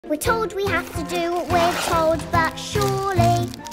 We're told we have to do what we're told, but surely